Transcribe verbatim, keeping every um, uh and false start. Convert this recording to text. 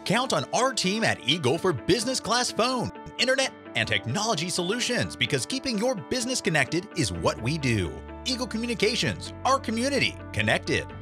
Count on our team at Eagle for business class phone, internet, and technology solutions because keeping your business connected is what we do. Eagle Communications, our community, connected.